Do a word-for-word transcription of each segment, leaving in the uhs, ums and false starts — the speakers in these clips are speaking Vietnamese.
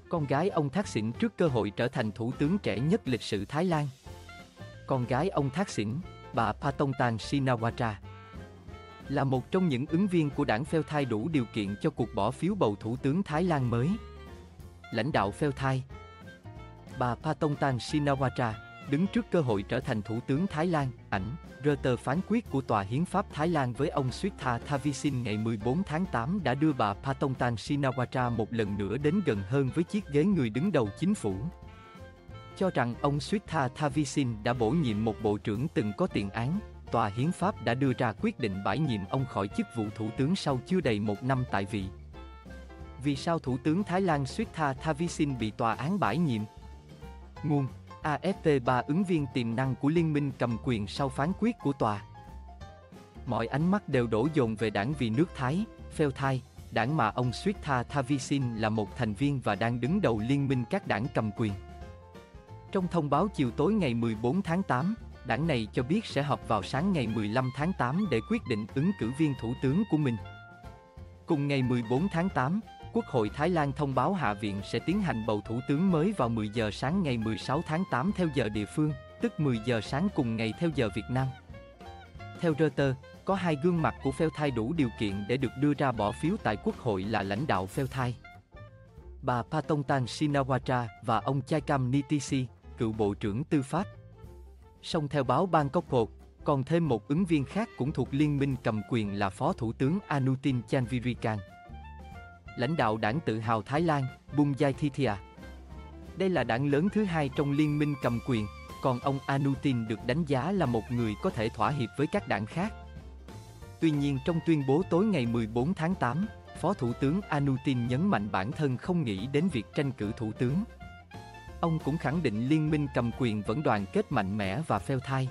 Con gái ông Thaksin trước cơ hội trở thành thủ tướng trẻ nhất lịch sử Thái Lan. Con gái ông Thaksin, bà Paetongtarn Shinawatra, là một trong những ứng viên của đảng Pheo Thai đủ điều kiện cho cuộc bỏ phiếu bầu thủ tướng Thái Lan mới. Lãnh đạo Pheo Thai, bà Paetongtarn Shinawatra, đứng trước cơ hội trở thành thủ tướng Thái Lan. Ảnh, Reuters phán quyết của Tòa Hiến pháp Thái Lan với ông Srettha Thavisin ngày mười bốn tháng tám đã đưa bà Paetongtarn Shinawatra một lần nữa đến gần hơn với chiếc ghế người đứng đầu chính phủ. Cho rằng ông Srettha Thavisin đã bổ nhiệm một bộ trưởng từng có tiền án, Tòa Hiến pháp đã đưa ra quyết định bãi nhiệm ông khỏi chức vụ thủ tướng sau chưa đầy một năm tại vị. Vì sao Thủ tướng Thái Lan Srettha Thavisin bị tòa án bãi nhiệm? Nguồn: a ép pê. Ba ứng viên tiềm năng của liên minh cầm quyền sau phán quyết của tòa. Mọi ánh mắt đều đổ dồn về đảng Vì nước Thái, Pheo Thai, đảng mà ông Srettha Thavisin là một thành viên và đang đứng đầu liên minh các đảng cầm quyền. Trong thông báo chiều tối ngày mười bốn tháng tám, đảng này cho biết sẽ họp vào sáng ngày mười lăm tháng tám để quyết định ứng cử viên thủ tướng của mình. Cùng ngày mười bốn tháng tám, Quốc hội Thái Lan thông báo Hạ viện sẽ tiến hành bầu thủ tướng mới vào mười giờ sáng ngày mười sáu tháng tám theo giờ địa phương, tức mười giờ sáng cùng ngày theo giờ Việt Nam. Theo Reuters, có hai gương mặt của Pheo Thai đủ điều kiện để được đưa ra bỏ phiếu tại Quốc hội là lãnh đạo Pheo Thai, bà Paetongtarn Shinawatra và ông Chaikam Nitisi, cựu Bộ trưởng Tư pháp. Song theo báo Bangkok Post, còn thêm một ứng viên khác cũng thuộc liên minh cầm quyền là Phó Thủ tướng Anutin Chanvirakul, lãnh đạo đảng tự hào Thái Lan, Bumjaithithya. Đây là đảng lớn thứ hai trong liên minh cầm quyền, còn ông Anutin được đánh giá là một người có thể thỏa hiệp với các đảng khác. Tuy nhiên trong tuyên bố tối ngày mười bốn tháng tám, Phó Thủ tướng Anutin nhấn mạnh bản thân không nghĩ đến việc tranh cử thủ tướng. Ông cũng khẳng định liên minh cầm quyền vẫn đoàn kết mạnh mẽ và Pheo Thai.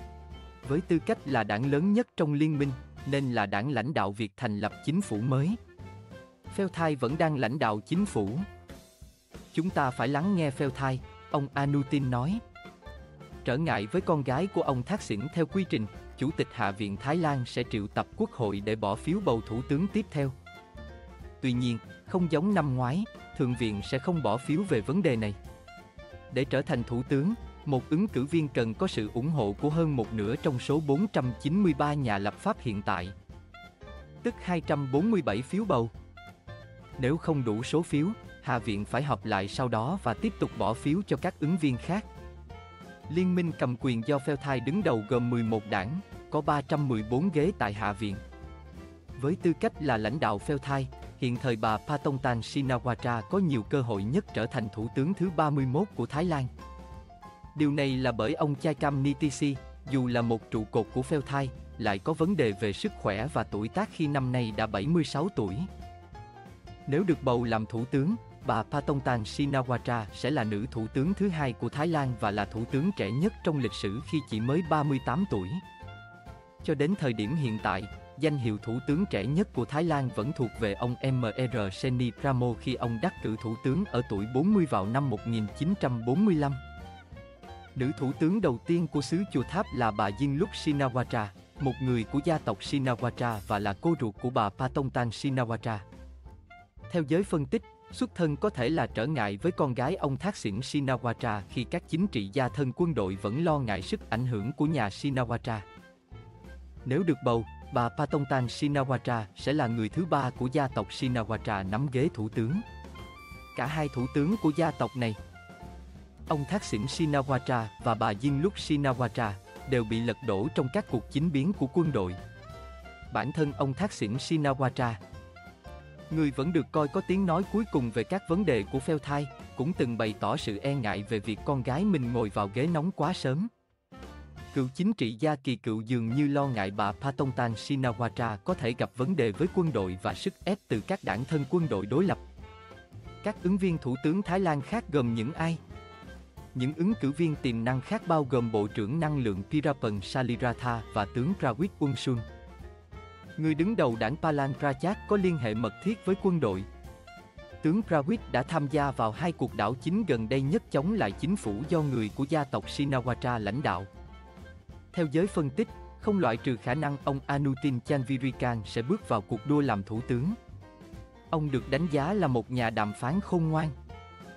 Với tư cách là đảng lớn nhất trong liên minh, nên là đảng lãnh đạo việc thành lập chính phủ mới. Pheo Thai vẫn đang lãnh đạo chính phủ. Chúng ta phải lắng nghe Pheo Thai, ông Anutin nói. Trở ngại với con gái của ông Thaksin theo quy trình, Chủ tịch Hạ viện Thái Lan sẽ triệu tập Quốc hội để bỏ phiếu bầu thủ tướng tiếp theo. Tuy nhiên, không giống năm ngoái, Thượng viện sẽ không bỏ phiếu về vấn đề này. Để trở thành thủ tướng, một ứng cử viên cần có sự ủng hộ của hơn một nửa trong số bốn trăm chín mươi ba nhà lập pháp hiện tại, tức hai trăm bốn mươi bảy phiếu bầu. Nếu không đủ số phiếu, Hạ viện phải họp lại sau đó và tiếp tục bỏ phiếu cho các ứng viên khác. Liên minh cầm quyền do Pheo Thai đứng đầu gồm mười một đảng, có ba trăm mười bốn ghế tại Hạ viện. Với tư cách là lãnh đạo Pheo Thai, hiện thời bà Paetongtarn Shinawatra có nhiều cơ hội nhất trở thành thủ tướng thứ ba mươi mốt của Thái Lan. Điều này là bởi ông Chaikam Nitisi, dù là một trụ cột của Pheo Thai, lại có vấn đề về sức khỏe và tuổi tác khi năm nay đã bảy mươi sáu tuổi. Nếu được bầu làm thủ tướng, bà Paetongtarn Shinawatra sẽ là nữ thủ tướng thứ hai của Thái Lan và là thủ tướng trẻ nhất trong lịch sử khi chỉ mới ba mươi tám tuổi. Cho đến thời điểm hiện tại, danh hiệu thủ tướng trẻ nhất của Thái Lan vẫn thuộc về ông em rờ Seni Pramo khi ông đắc cử thủ tướng ở tuổi bốn mươi vào năm một nghìn chín trăm bốn mươi lăm. Nữ thủ tướng đầu tiên của xứ Chùa Tháp là bà Yingluck Shinawatra, một người của gia tộc Shinawatra và là cô ruột của bà Paetongtarn Shinawatra. Theo giới phân tích, xuất thân có thể là trở ngại với con gái ông Thaksin Shinawatra khi các chính trị gia thân quân đội vẫn lo ngại sức ảnh hưởng của nhà Shinawatra. Nếu được bầu, bà Paetongtarn Shinawatra sẽ là người thứ ba của gia tộc Shinawatra nắm ghế thủ tướng. Cả hai thủ tướng của gia tộc này, ông Thaksin Shinawatra và bà Yingluck Shinawatra, đều bị lật đổ trong các cuộc chính biến của quân đội. Bản thân ông Thaksin Shinawatra, người vẫn được coi có tiếng nói cuối cùng về các vấn đề của Pheo Thai, cũng từng bày tỏ sự e ngại về việc con gái mình ngồi vào ghế nóng quá sớm. Cựu chính trị gia kỳ cựu dường như lo ngại bà Paetongtarn Shinawatra có thể gặp vấn đề với quân đội và sức ép từ các đảng thân quân đội đối lập. Các ứng viên thủ tướng Thái Lan khác gồm những ai? Những ứng cử viên tiềm năng khác bao gồm Bộ trưởng Năng lượng Pirapan Saliratha và tướng Prawit Wongsun. Người đứng đầu đảng Palang Pracharath có liên hệ mật thiết với quân đội. Tướng Prawit đã tham gia vào hai cuộc đảo chính gần đây nhất chống lại chính phủ do người của gia tộc Shinawatra lãnh đạo. Theo giới phân tích, không loại trừ khả năng ông Anutin Chanvirakul sẽ bước vào cuộc đua làm thủ tướng. Ông được đánh giá là một nhà đàm phán khôn ngoan.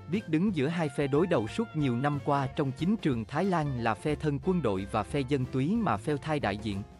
biết đứng giữa hai phe đối đầu suốt nhiều năm qua trong chính trường Thái Lan là phe thân quân đội và phe dân túy mà Pheo Thai đại diện.